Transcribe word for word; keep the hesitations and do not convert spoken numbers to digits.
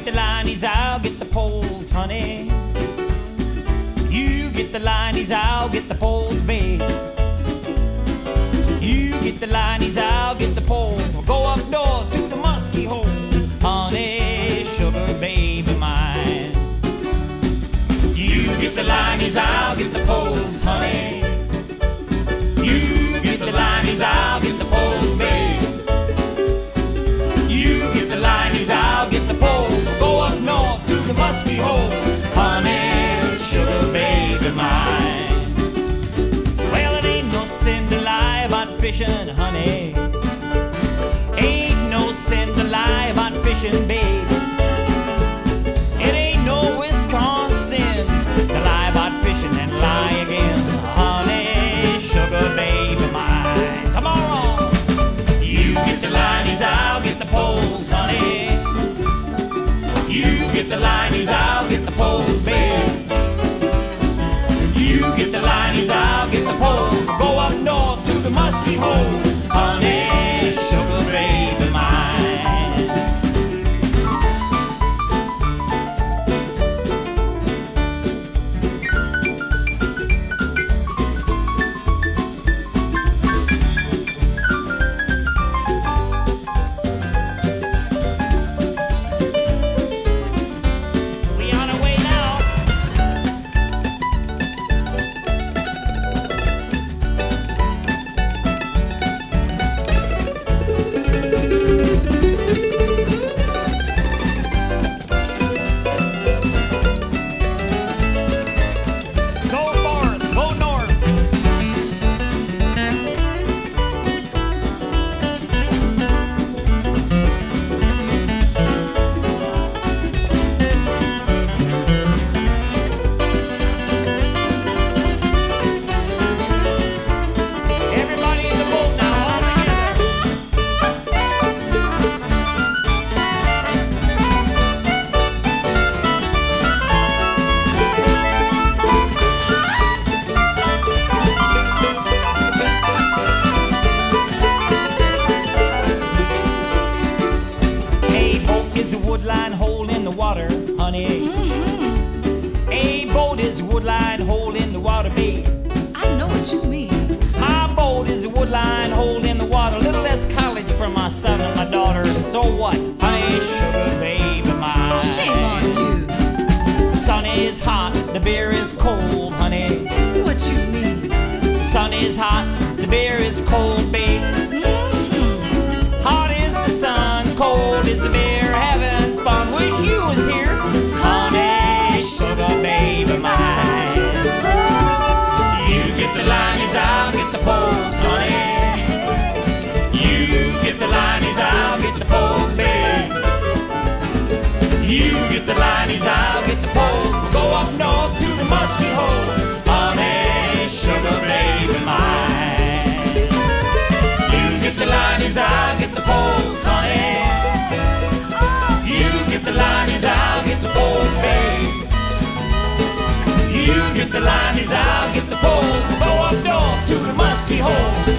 get the lineys, I'll get the poles, honey. You get the lineys, I'll get the poles, babe. You get the lineys, I'll get the poles. We'll go up north to the musky hole, honey, sugar baby mine. You get the lineys, I'll get the poles, honey. You get the lineys, I'll get the poles, babe. You get the lineys, I'll get the poles. We'll go up north to the musky hole, honey, sugar baby mine. Well, it ain't no sin to lie about fishing, honey. Ain't no sin to lie about fishing, babe. It ain't no Wisconsin to lie about fishing and lie again, honey, sugar baby mine. Come on! You get the lineys, I'll get the poles, honey. You get the lineys, I'll get the poles, babe. You get the lineys, I'll get the poles. Go up north to the musky hole, honey, sugar baby mine. Woodline hole in the water, honey. Mm-hmm. A boat is a woodline hole in the water, babe. I know what you mean. My boat is a woodline hole in the water. A little less college for my son and my daughter. So what, honey, sugar baby mine? Shame on you. The sun is hot, the beer is cold, honey. What you mean? The sun is hot, the beer is cold, babe. Mm-hmm. Hot is the sun, cold is the beer. Having fun, wish you was here, honey, sugar baby mine. You get the lineys, I'll get the poles, honey. You get the lineys, I'll get the poles, babe. You get the lineys, I'll get the poles. We'll go up north to the musky hole, honey, sugar baby mine. You get the lineys, I'll get the poles, honey. You get the lineys, I'll get the poles, babe. You get the lineys, I'll get the poles. We'll go up north to the musky hole,